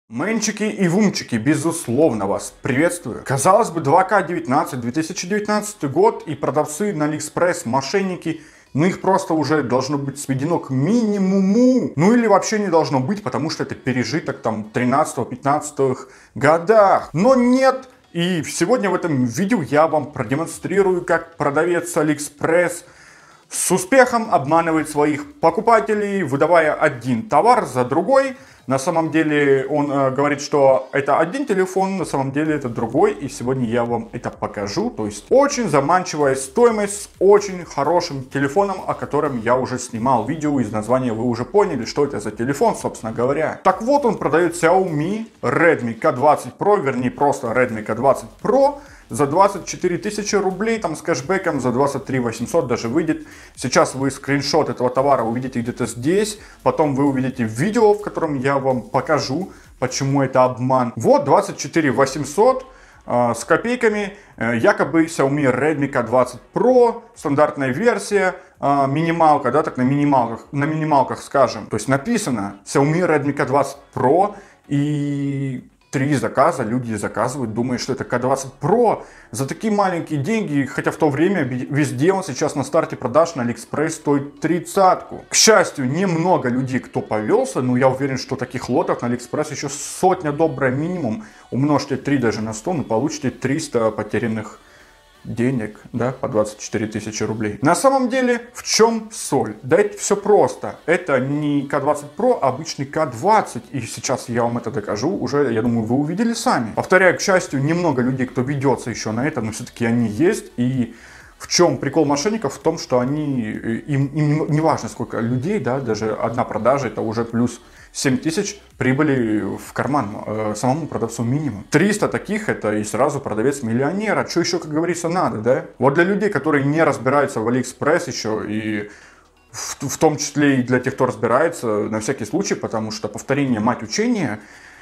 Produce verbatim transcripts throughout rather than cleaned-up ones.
Мэнчики и вумчики, безусловно, вас приветствую. Казалось бы, два ка девятнадцать, две тысячи девятнадцатый год, и продавцы на Алиэкспресс, мошенники, ну их просто уже должно быть сведено к минимуму. Ну или вообще не должно быть, потому что это пережиток там тринадцатого-пятнадцатых годах. Но нет. И сегодня в этом видео я вам продемонстрирую, как продавец Алиэкспресс с успехом обманывает своих покупателей, выдавая один товар за другой. На самом деле он э, говорит, что это один телефон, на самом деле это другой. И сегодня я вам это покажу. То есть очень заманчивая стоимость с очень хорошим телефоном, о котором я уже снимал видео. Из названия вы уже поняли, что это за телефон, собственно говоря. Так вот, он продает Xiaomi Redmi ка двадцать про, вернее просто Redmi ка двадцать про. За двадцать четыре тысячи рублей, там с кэшбэком за двадцать три восемьсот даже выйдет. Сейчас вы скриншот этого товара увидите где-то здесь. Потом вы увидите видео, в котором я вам покажу, почему это обман. Вот двадцать четыре восемьсот э, с копейками. Э, якобы Xiaomi Redmi ка двадцать про, стандартная версия, э, минималка, да, так на минималках, на минималках скажем. То есть написано Xiaomi Redmi ка двадцать про и... Три заказа люди заказывают, думая, что это ка двадцать про за такие маленькие деньги, хотя в то время везде он сейчас на старте продаж на Алиэкспресс стоит тридцатку. К счастью, немного людей, кто повелся, но я уверен, что таких лотов на Алиэкспресс еще сотня добрая минимум. Умножьте три даже на сто, ну получите триста потерянных денег, да, по двадцать четыре тысячи рублей. На самом деле, в чем соль? Да это все просто. Это не ка двадцать про, а обычный ка двадцать. И сейчас я вам это докажу. Уже, я думаю, вы увидели сами. Повторяю, к счастью, немного людей, кто ведется еще на это, но все-таки они есть. И в чем прикол мошенников? В том, что они, им, им не важно сколько людей, да, даже одна продажа, это уже плюс семь тысяч прибыли в карман э, самому продавцу минимум. триста таких, это и сразу продавец миллионера. Что еще, как говорится, надо, да? Вот для людей, которые не разбираются в Алиэкспресс еще, и в, в том числе и для тех, кто разбирается, на всякий случай, потому что повторение мать учения,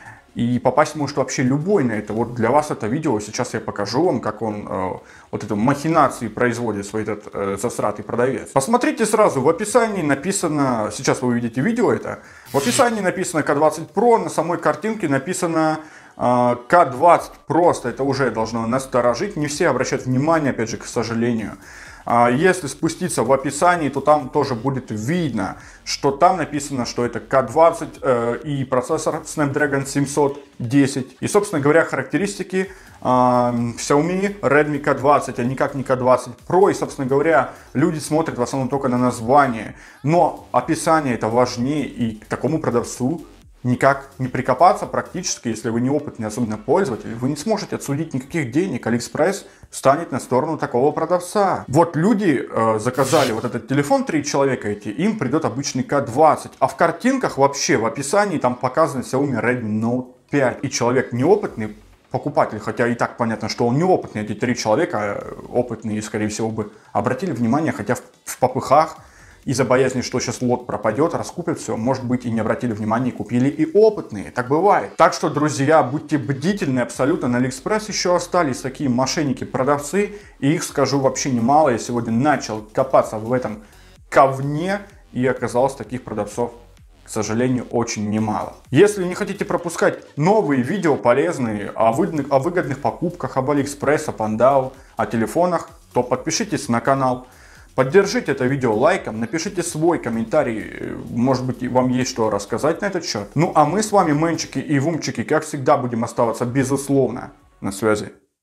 и попасть может вообще любой на это. Вот для вас это видео, сейчас я покажу вам, как он э, вот эту махинации производит, свой этот э, засратый продавец. Посмотрите сразу, в описании написано, сейчас вы увидите видео это, в описании написано ка двадцать про, на самой картинке написано э, ка двадцать просто, это уже должно насторожить, не все обращают внимание, опять же, к сожалению. Если спуститься в описании, то там тоже будет видно, что там написано, что это ка двадцать э, и процессор Snapdragon семьсот десять. И, собственно говоря, характеристики э, Xiaomi Redmi ка двадцать, а никак не ка двадцать про. И, собственно говоря, люди смотрят в основном только на название. Но описание это важнее, и к такому продавцу никак не прикопаться практически, если вы неопытный, особенно пользователь, вы не сможете отсудить никаких денег. Алиэкспресс станет на сторону такого продавца. Вот люди э, заказали вот этот телефон, три человека эти, им придет обычный ка двадцать. А в картинках вообще, в описании там показано Xiaomi Redmi Note пять. И человек неопытный, покупатель, хотя и так понятно, что он неопытный, эти три человека опытные, скорее всего, бы обратили внимание, хотя в, в попыхах, из-за боязни, что сейчас лот пропадет, раскупят все, может быть, и не обратили внимания, и купили и опытные. Так бывает. Так что, друзья, будьте бдительны абсолютно. На Алиэкспресс еще остались такие мошенники-продавцы, и их, скажу, вообще немало. Я сегодня начал копаться в этом говне, и оказалось таких продавцов, к сожалению, очень немало. Если не хотите пропускать новые видео полезные о выгодных, о выгодных покупках, об Алиэкспресс, о Пандау, о телефонах, то подпишитесь на канал. Поддержите это видео лайком, напишите свой комментарий, может быть, вам есть что рассказать на этот счет. Ну а мы с вами, мэнчики и вумчики, как всегда, будем оставаться безусловно на связи.